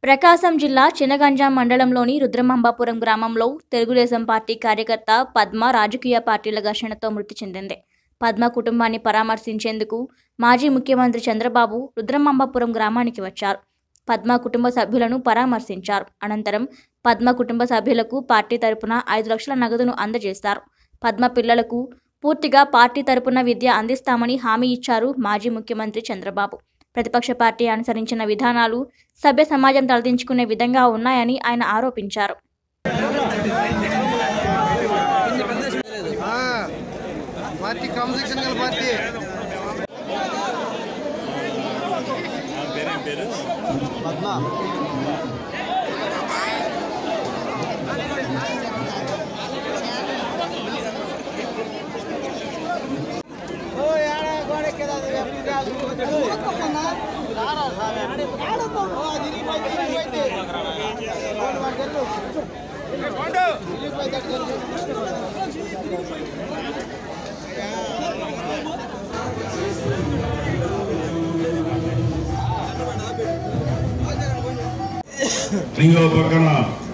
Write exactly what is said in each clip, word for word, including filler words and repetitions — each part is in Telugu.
ప్రకాశం జిల్లా చినగంజాం మండలంలోని రుద్రమంబాపురం గ్రామంలో తెలుగుదేశం పార్టీ కార్యకర్త పద్మ రాజకీయ పార్టీల ఘర్షణతో మృతి చెందింది. పద్మ కుటుంబాన్ని పరామర్శించేందుకు మాజీ ముఖ్యమంత్రి చంద్రబాబు రుద్రమంబాపురం గ్రామానికి వచ్చారు. పద్మ కుటుంబ సభ్యులను పరామర్శించారు. అనంతరం పద్మ కుటుంబ సభ్యులకు పార్టీ తరపున ఐదు లక్షల నగదును అందజేశారు. పద్మ పిల్లలకు పూర్తిగా పార్టీ తరపున విద్య అందిస్తామని హామీ ఇచ్చారు మాజీ ముఖ్యమంత్రి చంద్రబాబు. ప్రతిపక్ష పార్టీ అనుసరించిన విధానాలు సభ్య సమాజం తలదించుకునే విధంగా ఉన్నాయని ఆయన ఆరోపించారు. ఇంకో పక్కన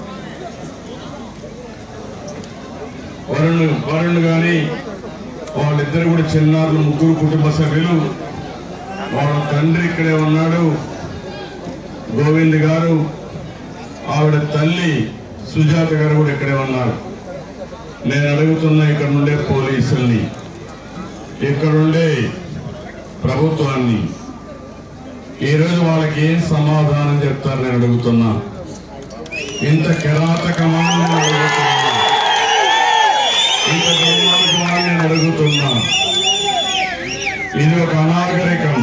వరుణ్ వరుణ్ గాని వాళ్ళిద్దరు కూడా చిన్నారులు, ముగ్గురు కుటుంబ సభ్యులు. వాళ్ళ తండ్రి ఇక్కడే ఉన్నాడు, గోవింద్ గారు. ఆవిడ తల్లి సుజాత గారు కూడా ఇక్కడే ఉన్నారు. నేను అడుగుతున్నా ఇక్కడ నుండే పోలీసుల్ని, ఇక్కడుండే ప్రభుత్వాన్ని, ఈరోజు వాళ్ళకి ఏం సమాధానం చెప్తారు నేను అడుగుతున్నా. ఇంత కిరాతకమాన్ని అడుగుతున్నా, ఇంత దుర్మార్గమాన్ని నేను అడుగుతున్నా. ఇది ఒక అనాగరికం.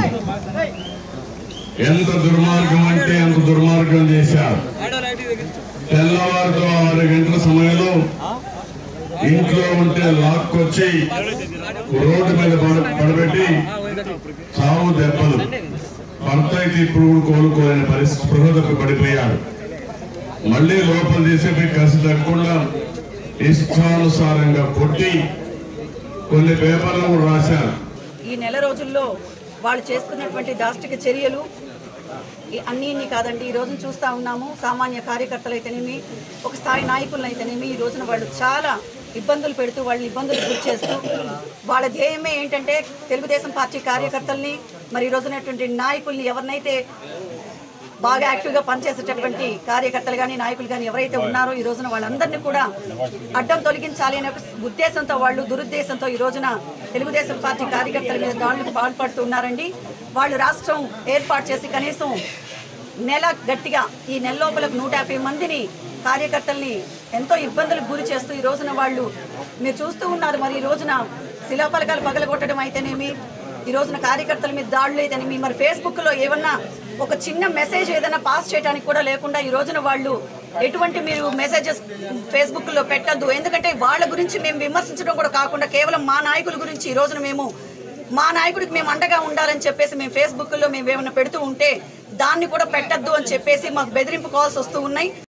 ఎంత దుర్మార్గం అంటే అంత దుర్మార్గం చేశారు. తెల్లవారితో ఆరు గంటల సమయంలో ఇంట్లో ఉంటే లాక్కొచ్చి రోడ్డు మీద పడబెట్టి చావు దెబ్బలు. భర్త అయితే ఇప్పుడు కోలుకోలేని పరిస్థితి, స్పృహ తప్పి పడిపోయాడు. మళ్ళీ లోపల తీసేపై కసి తగ్గకుండా ఇష్టానుసారంగా కొట్టి కొన్ని పేపర్లు కూడా రాశారు. ఈ నెల రోజుల్లో వాళ్ళు చేస్తున్నటువంటి దాష్టిక చర్యలు అన్నీ ఇన్ని కాదండి. ఈ రోజున చూస్తూ ఉన్నాము, సామాన్య కార్యకర్తలు అయితేనేమి, ఒక స్థాయి నాయకులను అయితేనేమి ఈ రోజున వాళ్ళు చాలా ఇబ్బందులు పెడుతూ వాళ్ళని ఇబ్బందులు గురి చేస్తూ, వాళ్ళ ధ్యేయమే ఏంటంటే తెలుగుదేశం పార్టీ కార్యకర్తల్ని, మరి ఈ రోజునటువంటి నాయకుల్ని, ఎవరినైతే బాగా యాక్టివ్గా పనిచేసేటటువంటి కార్యకర్తలు కానీ నాయకులు కానీ ఎవరైతే ఉన్నారో ఈ రోజున వాళ్ళందరినీ కూడా అడ్డం తొలగించాలి అనే ఉద్దేశంతో, వాళ్ళు దురుద్దేశంతో ఈ రోజున తెలుగుదేశం పార్టీ కార్యకర్తల మీద దాడులకు పాల్పడుతున్నారండి. వాళ్ళు రాష్ట్రం ఏర్పాటు చేసి కనీసం నెల గట్టిగా ఈ నెల లోపలకు నూట యాభై మందిని కార్యకర్తల్ని ఎంతో ఇబ్బందులకు గురి చేస్తూ ఈ రోజున వాళ్ళు మీరు చూస్తూ ఉన్నారు. మరి ఈ రోజున శిలాఫలకాలు పగలగొట్టడం అయితేనేమి, ఈ రోజున కార్యకర్తల మీద దాడులు అయితేనేమి, మరి ఫేస్బుక్లో ఏమన్నా ఒక చిన్న మెసేజ్ ఏదైనా పాస్ చేయడానికి కూడా లేకుండా ఈ రోజున వాళ్ళు ఎటువంటి మీరు మెసేజెస్ ఫేస్బుక్లో పెట్టద్దు, ఎందుకంటే వాళ్ళ గురించి మేము విమర్శించడం కూడా కాకుండా కేవలం మా నాయకుల గురించి ఈ రోజున మేము మా నాయకుడికి మేము అండగా ఉండాలని చెప్పేసి మేము ఫేస్బుక్లో మేము ఏమైనా పెడుతూ ఉంటే దాన్ని కూడా పెట్టద్దు అని చెప్పేసి మాకు బెదిరింపు కాల్స్ వస్తూ ఉన్నాయి.